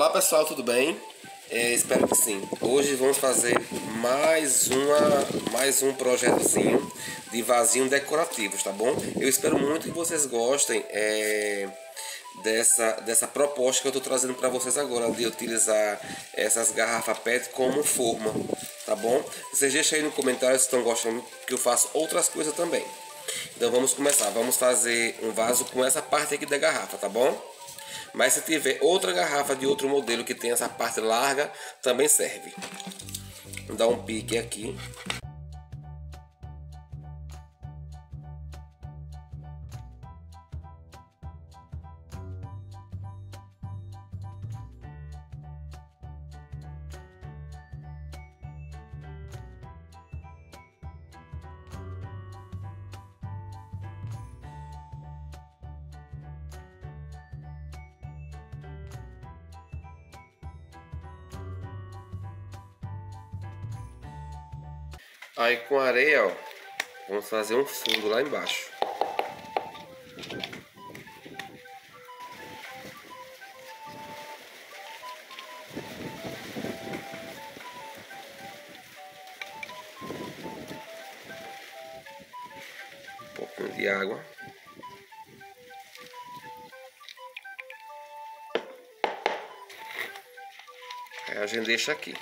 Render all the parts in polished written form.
Olá pessoal, tudo bem? Espero que sim. Hoje vamos fazer mais um projetozinho de vasinhos decorativos, tá bom? Eu espero muito que vocês gostem dessa proposta que eu estou trazendo para vocês agora, de utilizar essas garrafas PET como forma, tá bom? Vocês deixem aí no comentário se estão gostando que eu faça outras coisas também. Então vamos começar, vamos fazer um vaso com essa parte aqui da garrafa, tá bom? Mas se tiver outra garrafa de outro modelo que tem essa parte larga, também serve. Vou dar um pique aqui. Aí com areia, ó, vamos fazer um fundo lá embaixo. Um pouquinho de água. Aí a gente deixa aqui.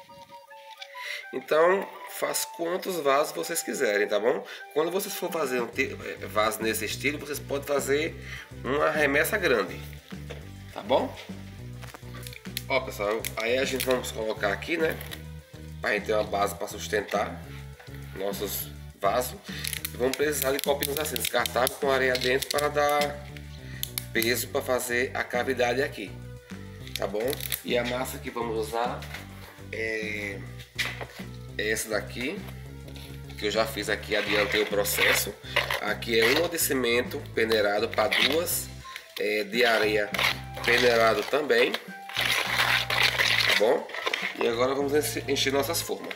Então, faz quantos vasos vocês quiserem, tá bom? Quando vocês for fazer um vaso nesse estilo, vocês podem fazer uma remessa grande, tá bom? Ó, pessoal, aí a gente vamos colocar aqui, né? Pra gente ter uma base para sustentar nossos vasos. E vamos precisar de copinhos assim, descartáveis com areia dentro para dar peso para fazer a cavidade aqui, tá bom? E a massa que vamos usar é essa daqui, que eu já fiz aqui, adiantei o processo. Aqui é uma de cimento peneirado para duas, de areia peneirado também, tá bom? E agora vamos encher nossas formas.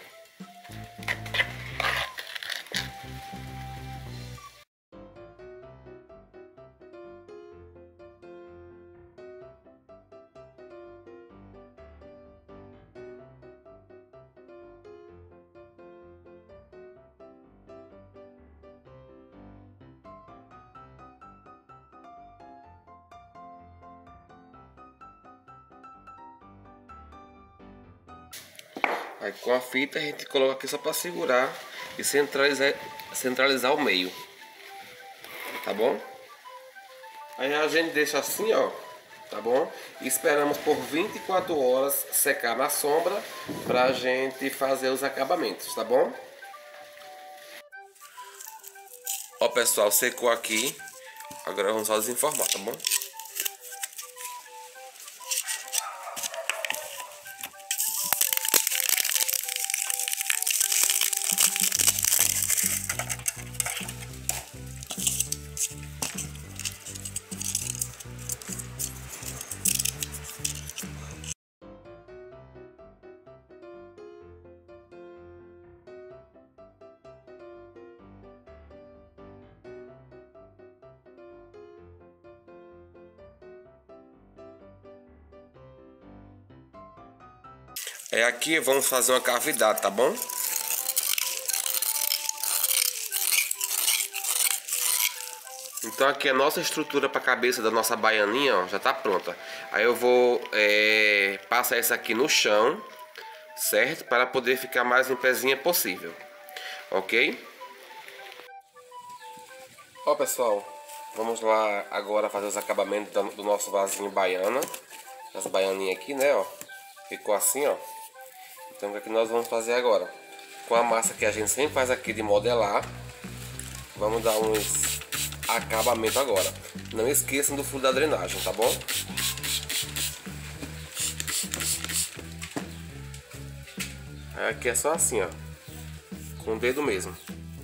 Aí com a fita a gente coloca aqui só para segurar e centralizar o meio, tá bom? Aí a gente deixa assim, ó, tá bom? E esperamos por 24 horas secar na sombra pra gente fazer os acabamentos, tá bom? Ó pessoal, secou aqui, agora vamos só desenformar, tá bom? Aqui vamos fazer uma cavidade, tá bom? Então aqui a nossa estrutura para a cabeça da nossa baianinha, ó, já tá pronta. Aí eu vou passar essa aqui no chão, certo? Para poder ficar mais limpezinha possível, ok? Ó pessoal, vamos lá agora fazer os acabamentos do nosso vasinho baiana. As baianinhas aqui, né, ó. Ficou assim, ó. Então o que nós vamos fazer agora? Com a massa que a gente sempre faz aqui de modelar, vamos dar uns acabamento agora. Não esqueçam do fundo da drenagem, tá bom? Aqui é só assim, ó, com o dedo mesmo.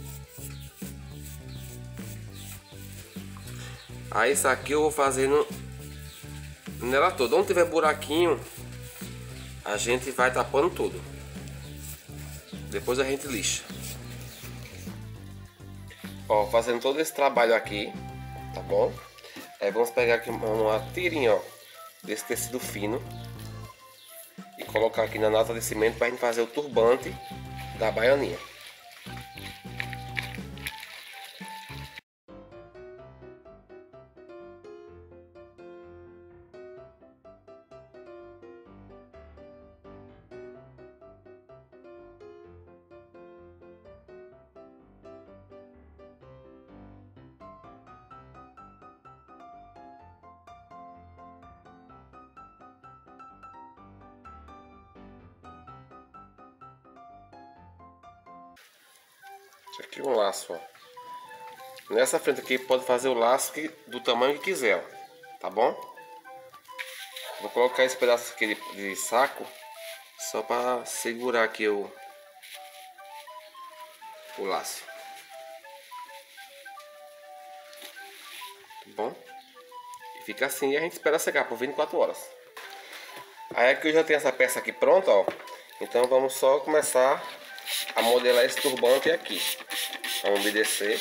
Aí isso aqui eu vou fazer nela toda. Onde tiver buraquinho, a gente vai tapando tudo. Depois a gente lixa. Ó, fazendo todo esse trabalho aqui, tá bom? Vamos pegar aqui uma tirinha, ó, desse tecido fino, colocar aqui na nota de cimento para a gente fazer o turbante da baianinha. Isso aqui é um laço, ó. Nessa frente aqui pode fazer o laço do tamanho que quiser, ó. Tá bom? Vou colocar esse pedaço aqui de saco só para segurar aqui o laço. Tá bom? E fica assim e a gente espera secar por 24 horas. Aí aqui eu já tenho essa peça aqui pronta, ó. Então vamos só começar a modelar esse turbante aqui. Vamos umedecer.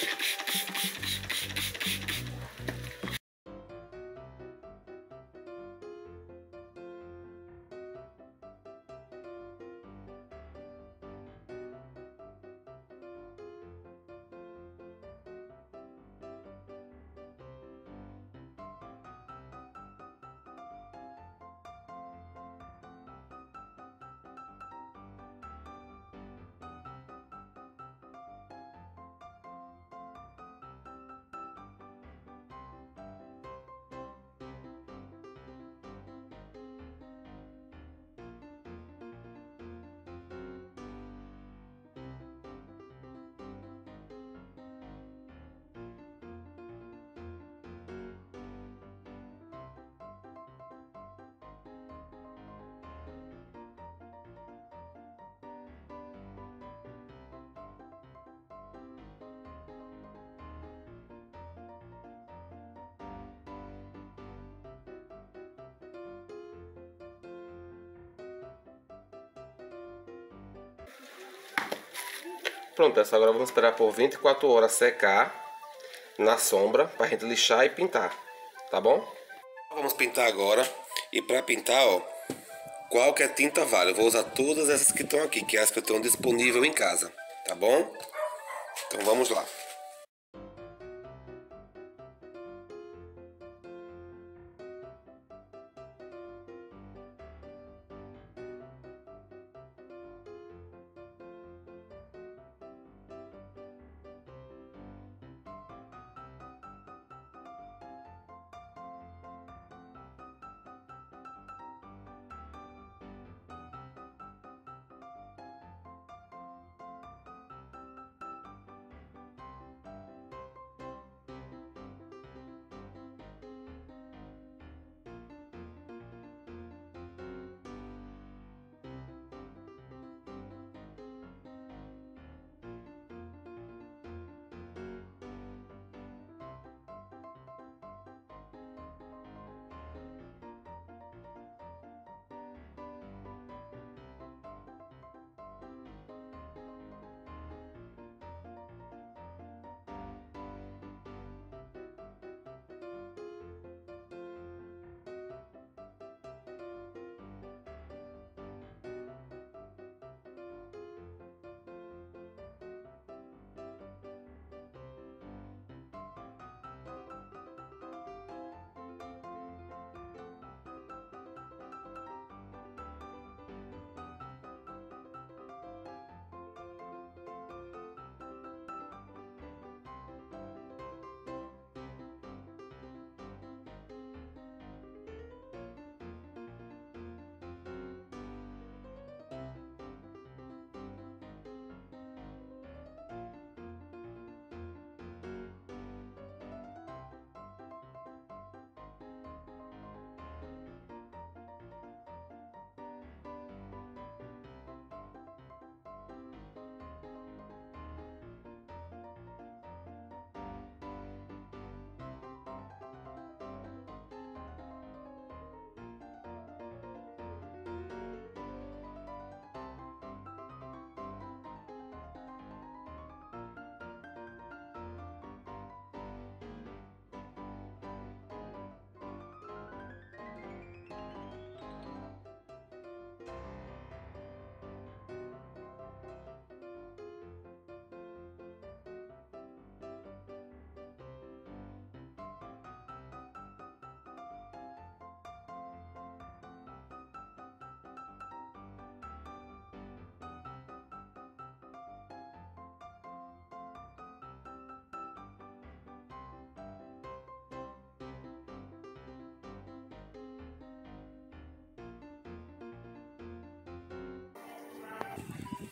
Pronto, essa agora vamos esperar por 24 horas secar na sombra para a gente lixar e pintar, tá bom? Vamos pintar agora e para pintar, ó, qualquer tinta vale. Eu vou usar todas essas que estão aqui, que é as que eu tenho disponível em casa, tá bom? Então vamos lá.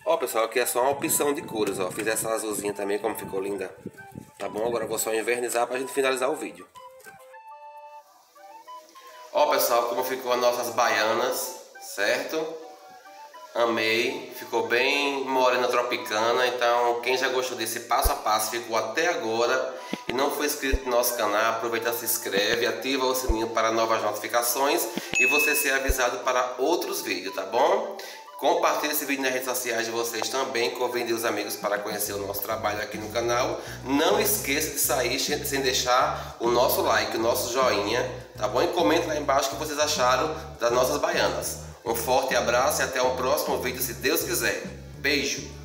Ó, pessoal, aqui é só uma opção de cores, ó. Fiz essa azulzinha também, como ficou linda. Tá bom? Agora eu vou só invernizar pra gente finalizar o vídeo. Ó, pessoal, como ficou as nossas baianas, certo? Amei, ficou bem morena tropicana. Então quem já gostou desse passo a passo, ficou até agora e não foi inscrito no nosso canal, aproveita, se inscreve, ativa o sininho para novas notificações e você ser avisado para outros vídeos, tá bom? Compartilhe esse vídeo nas redes sociais de vocês também, convide os amigos para conhecer o nosso trabalho aqui no canal. Não esqueça de sair sem deixar o nosso like, o nosso joinha, tá bom? E comente lá embaixo o que vocês acharam das nossas baianas. Um forte abraço e até o próximo vídeo, se Deus quiser. Beijo!